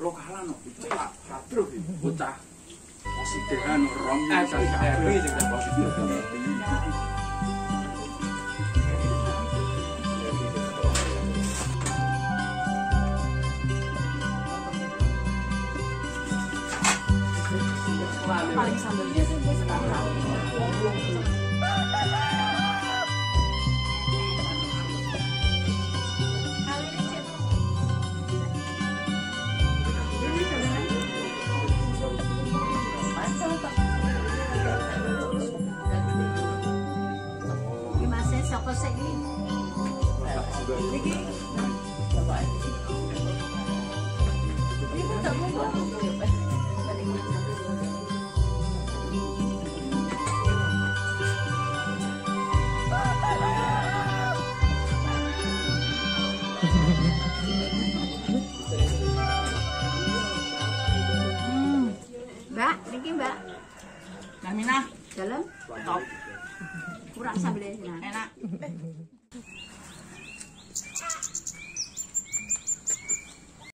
lokalan kok bocah patruk bocah positif kan rom happy sing positif. Paling sambelnya sih sekarang. Gimana siapa sih ini? Ini tak mau. Mbak, niki Mbak. Nah, Mina, Dalam top. kurang sambelnya. Enak.